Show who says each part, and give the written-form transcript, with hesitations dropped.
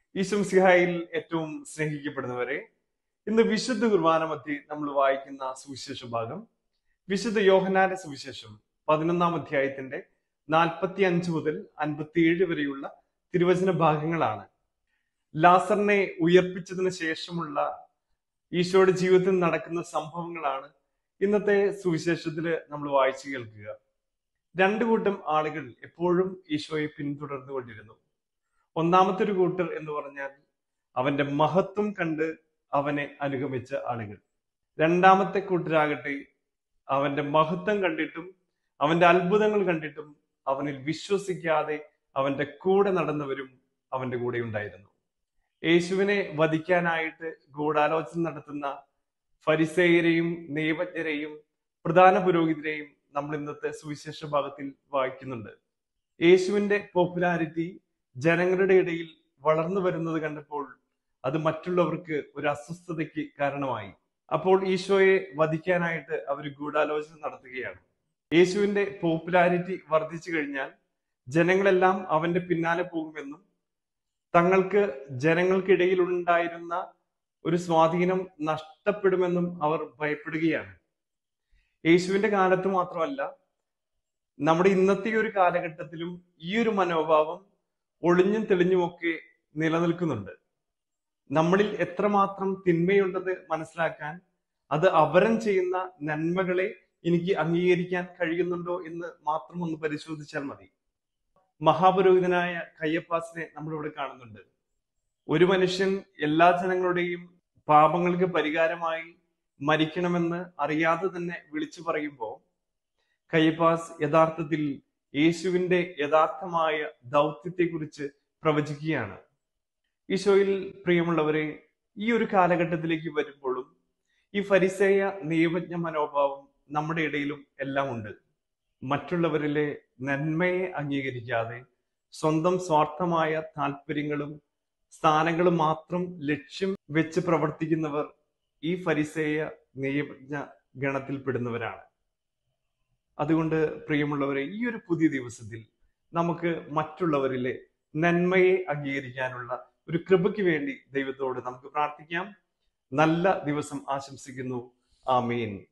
Speaker 1: ഈശംസിഹായിൽ ഏറ്റവും സ്നേഹിക്കപ്പെടുന്നവരെ, ഇന്ന് വിശുദ്ധ കുർബാന മധ്യേ നമ്മൾ വായിക്കുന്ന സുവിശേഷ ഭാഗം വിശുദ്ധ യോഹന്നാന്റെ സുവിശേഷം 11-ാം അധ്യായത്തിന്റെ 45 മുതൽ 57 വരെയുള്ള തിരുവചന ഭാഗങ്ങളാണ്. ലാസറിനെ ഉയർപ്പിച്ചതിന് ശേഷമുള്ള ഈശോയുടെ ജീവിതത്തിൽ നടക്കുന്ന സംഭവങ്ങളാണ് ഇന്നത്തെ സുവിശേഷത്തില് നമ്മൾ വായിച്ചു കേൾക്കുക. രണ്ടു കൂട്ടം ആളുകൾ എപ്പോഴും ഈശോയെ പിന്തുടർന്നുകൊണ്ടിരുന്നു. ഒന്നാമത്തെ ഒരു കൂട്ടർ എന്ന് പറഞ്ഞാൽ അവന്റെ മഹത്വം കണ്ട് അവനെ അനുഗമിച്ച ആളുകൾ. രണ്ടാമത്തെ കൂട്ടരാകട്ടെ അവന്റെ മഹത്വം കണ്ടിട്ടും അവന്റെ അത്ഭുതങ്ങൾ കണ്ടിട്ടും അവനിൽ വിശ്വസിക്കാതെ അവന്റെ കൂടെ നടന്നവരും അവന്റെ കൂടെ ഉണ്ടായിരുന്നു. യേശുവിനെ വധിക്കാനായിട്ട് ഗൂഢാലോചന നടത്തുന്ന ഫരിസേയരെയും നിയമജ്ഞരെയും പ്രധാന പുരോഹിതരെയും നമ്മൾ ഇന്നത്തെ സുവിശേഷ ഭാഗത്തിൽ വായിക്കുന്നുണ്ട്. യേശുവിന്റെ പോപ്പുലാരിറ്റി ജനങ്ങളുടെ ഇടയിൽ വളർന്നു വരുന്നത് കണ്ടപ്പോൾ അത് മറ്റുള്ളവർക്ക് ഒരു അസ്വസ്ഥതയ്ക്ക് കാരണമായി. അപ്പോൾ ഈശോയെ വധിക്കാനായിട്ട് അവർ ഗൂഢാലോചന നടത്തുകയാണ്. യേശുവിന്റെ പോപ്പുലാരിറ്റി വർദ്ധിച്ചു കഴിഞ്ഞാൽ ജനങ്ങളെല്ലാം അവന്റെ പിന്നാലെ പോകുമെന്നും തങ്ങൾക്ക് ജനങ്ങൾക്കിടയിൽ ഉണ്ടായിരുന്ന ഒരു സ്വാധീനം നഷ്ടപ്പെടുമെന്നും അവർ ഭയപ്പെടുകയാണ്. യേശുവിന്റെ കാലത്ത് മാത്രമല്ല, നമ്മുടെ ഇന്നത്തെ ഒരു കാലഘട്ടത്തിലും ഈ ഒരു മനോഭാവം ഒളിഞ്ഞും തെളിഞ്ഞുമൊക്കെ നിലനിൽക്കുന്നുണ്ട്. നമ്മളിൽ എത്രമാത്രം തിന്മയുണ്ടെന്ന് മനസ്സിലാക്കാൻ അത് അവരൻ ചെയ്യുന്ന നന്മകളെ എനിക്ക് അംഗീകരിക്കാൻ കഴിയുന്നുണ്ടോ എന്ന് മാത്രം ഒന്ന് പരിശോധിച്ചാൽ മതി. മഹാപുരോഹിതനായ കയ്യപ്പാസിനെ നമ്മളിവിടെ കാണുന്നുണ്ട്. ഒരു മനുഷ്യൻ എല്ലാ ജനങ്ങളുടെയും പാപങ്ങൾക്ക് പരിഹാരമായി മരിക്കണമെന്ന് അറിയാതെ തന്നെ വിളിച്ചു പറയുമ്പോൾ കയ്യപ്പാസ് യഥാർത്ഥത്തിൽ യേശുവിന്റെ യഥാർത്ഥമായ ദൗത്യത്തെക്കുറിച്ച് പ്രവചിക്കുകയാണ്. ഈശോയിൽ പ്രിയമുള്ളവരെ, ഈ ഒരു കാലഘട്ടത്തിലേക്ക് വരുമ്പോഴും ഈ ഫരിസേയ നിയമജ്ഞ മനോഭാവം നമ്മുടെ ഇടയിലും എല്ലാം ഉണ്ട്. മറ്റുള്ളവരിലെ നന്മയെ അംഗീകരിക്കാതെ സ്വന്തം സ്വാർത്ഥമായ താല്പര്യങ്ങളും സ്ഥാനങ്ങളും മാത്രം ലക്ഷ്യം വെച്ച് പ്രവർത്തിക്കുന്നവർ ഈ ഫരിസേയ നിയമജ്ഞ ഗണത്തിൽപ്പെടുന്നവരാണ്. അതുകൊണ്ട് പ്രിയമുള്ളവരെ, ഈ ഒരു പുതിയ ദിവസത്തിൽ നമുക്ക് മറ്റുള്ളവരിലെ നന്മയെ അംഗീകരിക്കാനുള്ള ഒരു കൃപയ്ക്ക് വേണ്ടി ദൈവത്തോട് നമുക്ക് പ്രാർത്ഥിക്കാം. നല്ല ദിവസം ആശംസിക്കുന്നു. ആമേൻ.